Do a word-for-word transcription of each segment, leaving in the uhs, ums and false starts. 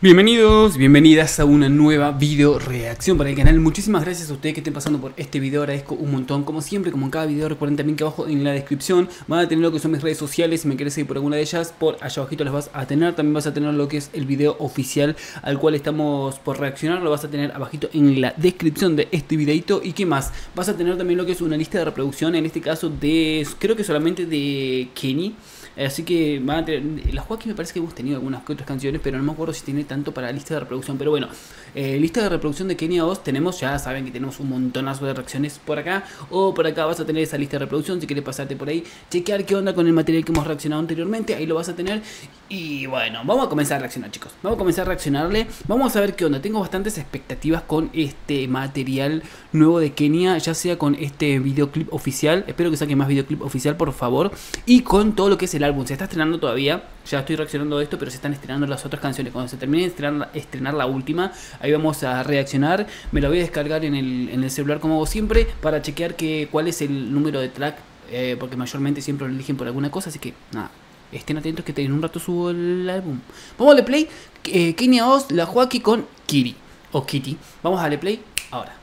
Bienvenidos, bienvenidas a una nueva video reacción para el canal. Muchísimas gracias a ustedes que estén pasando por este video, agradezco un montón. Como siempre, como en cada video, recuerden también que abajo en la descripción van a tener lo que son mis redes sociales. Si me quieres seguir por alguna de ellas, por allá abajito las vas a tener. También vas a tener lo que es el video oficial al cual estamos por reaccionar. Lo vas a tener abajito en la descripción de este videito. ¿Y qué más? Vas a tener también lo que es una lista de reproducción, en este caso de, creo que solamente de Kenny. Así que van a tener, la Joaquín me parece que hemos tenido algunas que otras canciones, pero no me acuerdo si tiene tanto para la lista de reproducción. Pero bueno, eh, lista de reproducción de Kenia dos tenemos, ya saben que tenemos un montonazo de reacciones por acá o por acá. Vas a tener esa lista de reproducción, si quieres pasarte por ahí, chequear qué onda con el material que hemos reaccionado anteriormente, ahí lo vas a tener. Y bueno, vamos a comenzar a reaccionar, chicos, vamos a comenzar a reaccionarle, vamos a ver qué onda. Tengo bastantes expectativas con este material nuevo de Kenia, ya sea con este videoclip oficial, espero que saque más videoclip oficial por favor, y con todo lo que es el álbum. Se está estrenando todavía, ya estoy reaccionando a esto, pero se están estrenando las otras canciones. Cuando se termine de estrenar, estrenar la última, ahí vamos a reaccionar. Me la voy a descargar en el, en el celular como hago siempre, para chequear que, cuál es el número de track, eh, porque mayormente siempre lo eligen por alguna cosa, así que nada, estén atentos que en un rato subo el álbum. Vamos a darle play, eh, Kenia dos, la Joaquín con Kiri, o Kitty. Vamos a darle play ahora.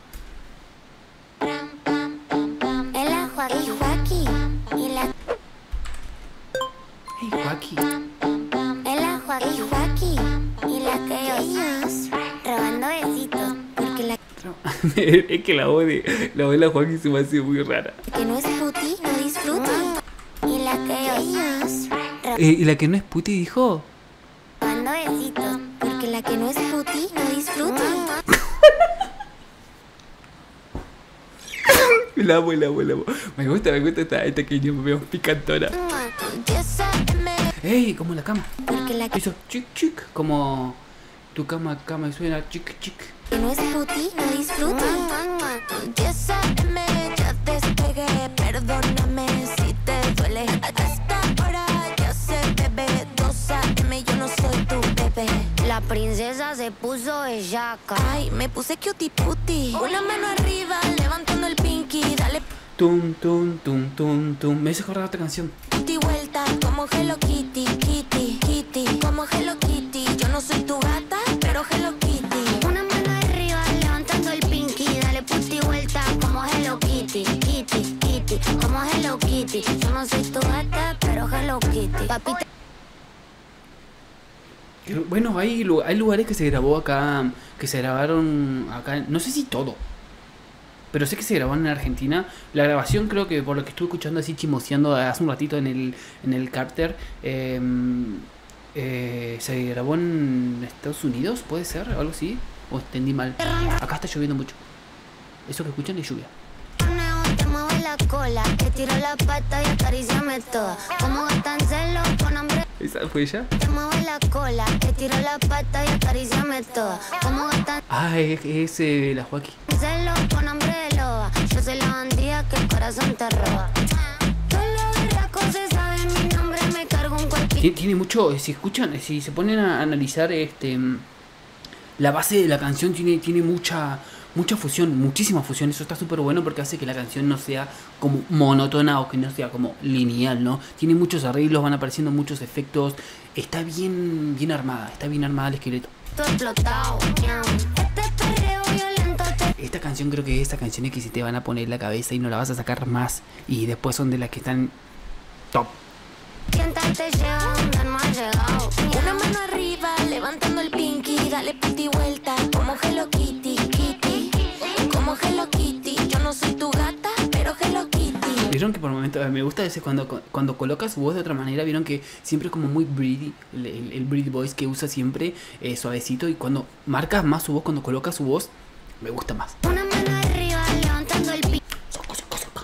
Joaquín. Es la Joaquín, Joaquín y la que ellos robando besitos porque la es que la voz de la voz de la Joaquín se me hace muy rara. que no es puti no disfruta y la que ellos Eh, ¿Y la que no es puti dijo? robando besitos porque la que no es puti no disfruta. La amo, la amo, la amo. Me gusta, me gusta esta, esta que yo me veo picantona. Ey, como la cama. Porque la que Hizo chic chic, como tu cama, cama y suena chic chic. no es puti no disfruta. Ya despegué, perdóname si te duele. Hasta ahora ya sé, bebé. dos A M, yo no soy tu bebé. La princesa se puso bellaca. Ay, me puse cutie puti. Una mano arriba, levantando el pinky. Dale Tum, tum, tum, tum, tum. Me hizo acordar otra canción. puti vuelta, como Hello Kitty, Kitty, Kitty. Como Hello Kitty, yo no soy tu gata, pero Hello Kitty. Una mano arriba, levantando el pinky. Dale puti vuelta, como Hello Kitty, Kitty, Kitty. Como Hello Kitty, yo no soy tu gata, pero Hello Kitty. Papita. Bueno, hay, hay lugares que se grabó acá, que se grabaron acá, no sé si todo, pero sé que se grabó en Argentina. La grabación, creo que por lo que estuve escuchando así chimoseando hace un ratito en el, en el Carter, eh, eh, se grabó en Estados Unidos, ¿puede ser? ¿O algo así? ¿O entendí mal? Acá está lloviendo mucho. Eso que escuchan es lluvia. Te mueve la cola, te tiro la pata y acaríciame toda. Como gastan celo con hambre. ¿Esa fue ella? Te mueve la cola, te tiro la pata y acaríciame toda. Como gastan Ah, es, es eh, la Joaquín. celo con hambre de loba. Yo soy la bandida que el corazón te roba. Yo lo berraco se sabe mi nombre, me cargo un cuerpito. Tiene, tiene mucho, si escuchan, si se ponen a analizar este la base de la canción, tiene, tiene mucha mucha fusión, muchísima fusión. Eso está súper bueno porque hace que la canción no sea como monótona o que no sea como lineal, ¿no? Tiene muchos arreglos, van apareciendo muchos efectos. Está bien, bien armada, está bien armada el esqueleto. Explotado, miau. Este perreo violento te Esta canción creo que es esta canción que se te van a poner en la cabeza y no la vas a sacar más. Y después son de las que están top. sienta, te lleva donde no has llegado. Una mano arriba, levantando el pinky. Dale puti vuelta, como Hello Kitty, Kitty. Como Hello Kitty, yo no soy tu gata, pero Hello Kitty. Vieron que por momentos me gusta a veces cuando, cuando colocas su voz de otra manera. Vieron que siempre es como muy breathy, el, el, el breathy voice que usa siempre, eh, suavecito. Y cuando marcas más su voz, cuando colocas su voz, me gusta más. Una mano arriba, levantando el pinky. Soco, soco, soco.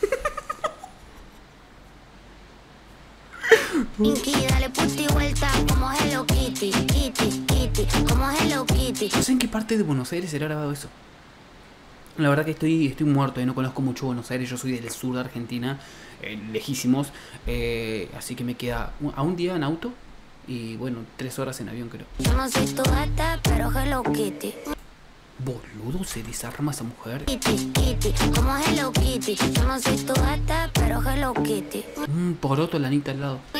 Pinky, dale puti vuelta, como Hello Kitty, Kitty, Kitty. Como Hello Kitty. No sé en qué parte de Buenos Aires será grabado eso. La verdad que estoy, estoy muerto y no conozco mucho Buenos Aires. Yo soy del sur de Argentina, eh, lejísimos, eh, así que me queda un, a un día en auto y bueno, tres horas en avión creo. Yo no soy tu gata, pero Hello Kitty. Boludo, se desarma esa mujer. Kitty, Kitty, como Hello Kitty. Yo no soy tu gata, pero Hello Kitty. Un poroto lanita al lado. Miau. Te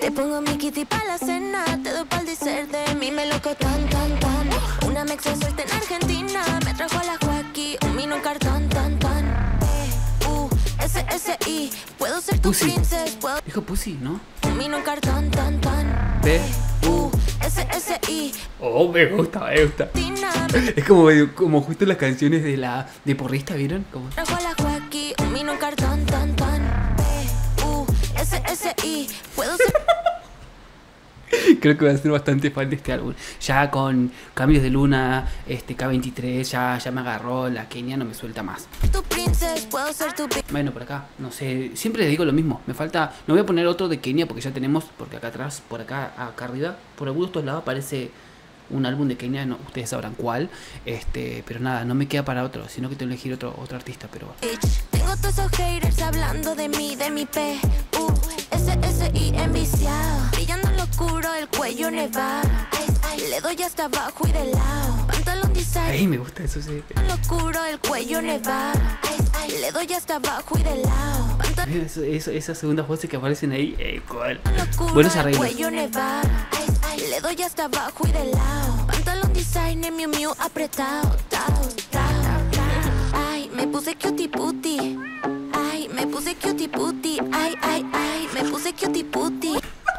Te pongo mi kitty pa' la cena, te doy pa'l dessert de mí, me loco tan, tan, tan. Una mexa suelta en Argentina, me trajo a la Joaquín, un vino en cartón, tan, tan. E, U, S, S, I, puedo ser tu Pussy. princess, puedo... Dijo Pussy, ¿no? Un vino en cartón, tan, tan. B, U, S, S, I, Oh, me gusta, me gusta. Tina, Es como, como justo las canciones de la de porrista, ¿vieron? Como... trajo a la Joaquín, un vino en cartón, tan, tan. E, U, S, S, I, puedo ser... Creo que voy a ser bastante fan de este álbum. Ya con Cambios de Luna, este K veintitrés, ya, ya me agarró. La Kenia no me suelta más. tu princess, puedo ser tu pri- Bueno, por acá, no sé, siempre les digo lo mismo. Me falta, no voy a poner otro de Kenia porque ya tenemos, porque acá atrás, por acá, acá arriba, por algunos de estos lados aparece un álbum de Kenia, no, ustedes sabrán cuál. Este, pero nada, no me queda para otro, sino que tengo que elegir otro, otro artista, pero bueno. Tengo todos esos haters hablando de mí, de mi P, U, S, S, I, enviciado. Brillando en lo oscuro, el cuello nevado. Le doy hasta abajo y de lado. Pantalón design. Ay, me gusta eso, sí. En lo oscuro, el cuello nevado. Le doy hasta abajo y de lado. Pantalón Eso, eso, esas segundas voces que aparecen ahí, eh, ¿cuál? en lo oscuro, Buenos el arreglos. cuello nevado. Le doy hasta abajo y de lado. Pantalón designer, Miu Miu apretado. Tao, tao, tao. Ay, me puse cutie puti. Ay, me puse cutie puti. Ay, ay, ay, me puse cutie puti.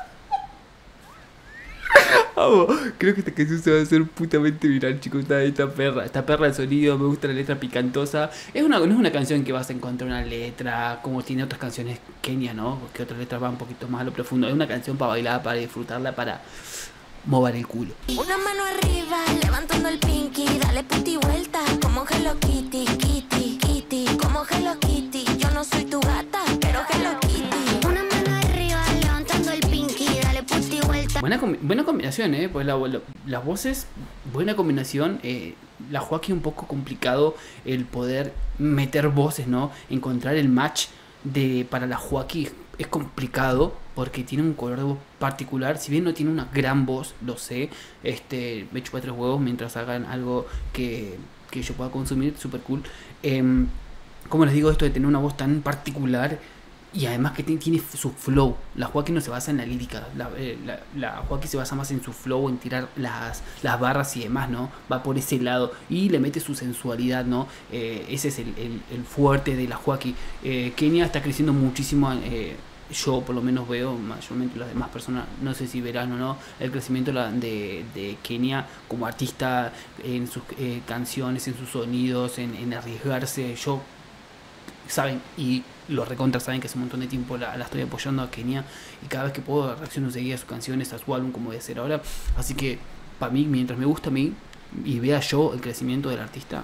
Amo. Creo que esta canción se va a hacer putamente viral, chicos. Esta, esta perra, esta perra de sonido, me gusta la letra picantosa. Es una, no es una canción que vas a encontrar una letra como tiene otras canciones Kenia, ¿no? Porque otras letras van un poquito más a lo profundo. Es una canción para bailar, para disfrutarla, para mover el culo. Una mano arriba, levantando el pinky. Dale puti vuelta, como Hello Kitty, Kitty, Kitty. Como Hello Kitty, yo no soy tu gata, pero Hello Kitty. Una mano arriba, levantando el pinky. Dale puti vuelta. Buena, combi- buena combinación, ¿eh? Pues la, la- las voces, buena combinación. Eh, la Joaquín un poco complicado el poder meter voces, ¿no? Encontrar el match de para la Joaquín es complicado porque tiene un color de voz particular. Si bien no tiene una gran voz, lo sé. Este, me chupa tres huevos mientras hagan algo que, que yo pueda consumir, super cool. Em, como les digo, esto de tener una voz tan particular y además que tiene, tiene su flow. La Joaquín no se basa en la lírica, la, eh, la, la Joaquín se basa más en su flow, en tirar las, las barras y demás, ¿no? Va por ese lado y le mete su sensualidad, ¿no? Eh, ese es el, el, el fuerte de la Joaquín. Eh, Kenia está creciendo muchísimo. Eh, yo por lo menos veo, mayormente las demás personas, no sé si verán o no, el crecimiento de, de Kenia como artista en sus eh, canciones, en sus sonidos, en, en arriesgarse. Yo, saben, y los recontra saben que hace un montón de tiempo la, la estoy apoyando a Kenia y cada vez que puedo reacciono enseguida a sus canciones, a su álbum, como debe ser ahora. Así que para mí, mientras me gusta a mí y vea yo el crecimiento del artista,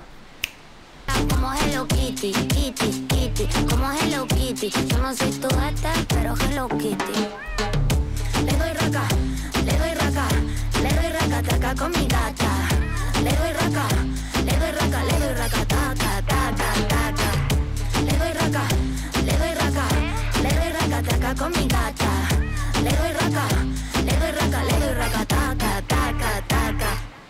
Como Hello Kitty, Kitty, Kitty. Como Hello Kitty, yo no soy tu gata, pero Hello Kitty. Le doy raca, le doy raca, le doy raca, taca con mi gata. Le doy raca, le doy raca, le doy raca, taca, taca, taca. Le doy raca, le doy raca, le doy raca, taca con mi gata. Le doy raca, le doy raca, le doy raca, taca, taca, taca.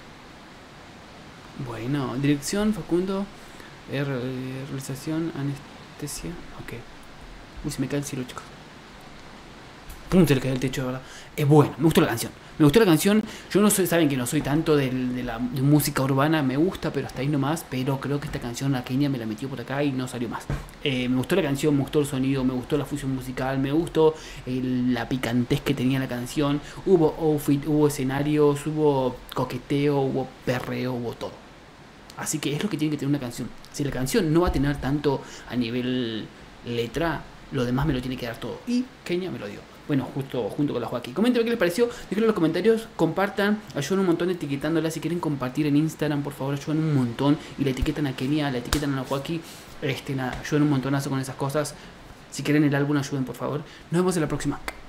bueno, dirección Facundo, eh, re- realización, anestesia, ok. Uy, se me cae el cielo, chicos. Pum, se le cae el techo, de verdad. Es bueno, me gustó la canción. Me gustó la canción. Yo no soy, saben que no soy tanto del- de la de música urbana, me gusta, pero hasta ahí nomás. Pero creo que esta canción la Kenia me la metió por acá y no salió más. Eh, me gustó la canción, me gustó el sonido, me gustó la fusión musical, me gustó el- la picantez que tenía la canción. Hubo outfit, hubo escenarios, hubo coqueteo, hubo perreo, hubo todo. Así que es lo que tiene que tener una canción. Si la canción no va a tener tanto a nivel letra, lo demás me lo tiene que dar todo. Y Kenia me lo dio. Bueno, justo junto con la Joaquín. Coméntenme qué les pareció. Déjenlo en los comentarios. Compartan. Ayudan un montón etiquetándola. Si quieren compartir en Instagram, por favor, ayudan un montón. Y la etiquetan a Kenia, la etiquetan a la Joaquín. Este, nada, ayudan un montonazo con esas cosas. Si quieren el álbum, ayuden, por favor. Nos vemos en la próxima.